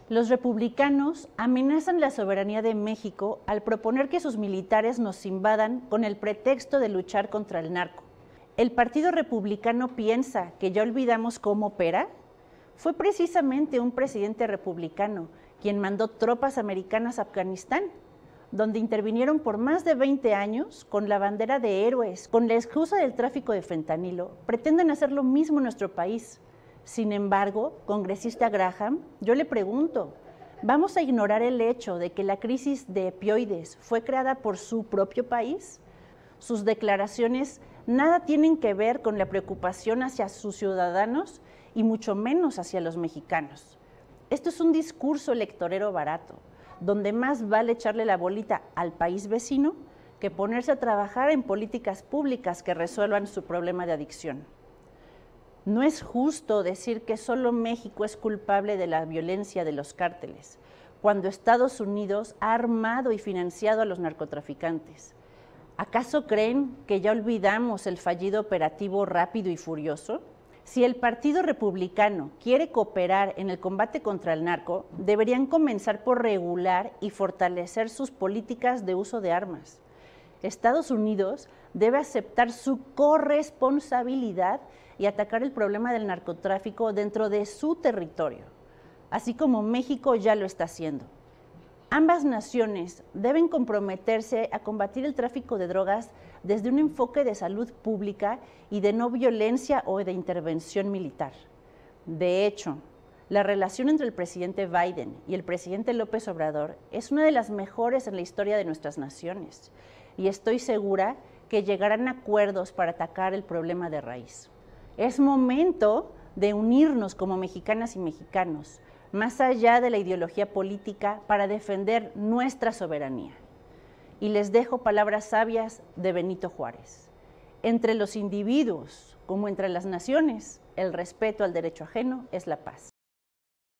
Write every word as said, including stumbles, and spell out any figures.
Los republicanos amenazan la soberanía de México al proponer que sus militares nos invadan con el pretexto de luchar contra el narco. ¿El Partido Republicano piensa que ya olvidamos cómo opera? Fue precisamente un presidente republicano quien mandó tropas americanas a Afganistán, donde intervinieron por más de veinte años con la bandera de héroes, con la excusa del tráfico de fentanilo. Pretenden hacer lo mismo en nuestro país. Sin embargo, congresista Graham, yo le pregunto, ¿vamos a ignorar el hecho de que la crisis de opioides fue creada por su propio país? Sus declaraciones nada tienen que ver con la preocupación hacia sus ciudadanos y mucho menos hacia los mexicanos. Esto es un discurso electorero barato, donde más vale echarle la bolita al país vecino que ponerse a trabajar en políticas públicas que resuelvan su problema de adicción. No es justo decir que solo México es culpable de la violencia de los cárteles, cuando Estados Unidos ha armado y financiado a los narcotraficantes. ¿Acaso creen que ya olvidamos el fallido operativo Rápido y Furioso? Si el Partido Republicano quiere cooperar en el combate contra el narco, deberían comenzar por regular y fortalecer sus políticas de uso de armas. Estados Unidos debe aceptar su corresponsabilidad y atacar el problema del narcotráfico dentro de su territorio, así como México ya lo está haciendo. Ambas naciones deben comprometerse a combatir el tráfico de drogas desde un enfoque de salud pública y de no violencia o de intervención militar. De hecho, la relación entre el presidente Biden y el presidente López Obrador es una de las mejores en la historia de nuestras naciones, y estoy segura que llegarán a acuerdos para atacar el problema de raíz. Es momento de unirnos como mexicanas y mexicanos, más allá de la ideología política, para defender nuestra soberanía. Y les dejo palabras sabias de Benito Juárez. Entre los individuos, como entre las naciones, el respeto al derecho ajeno es la paz.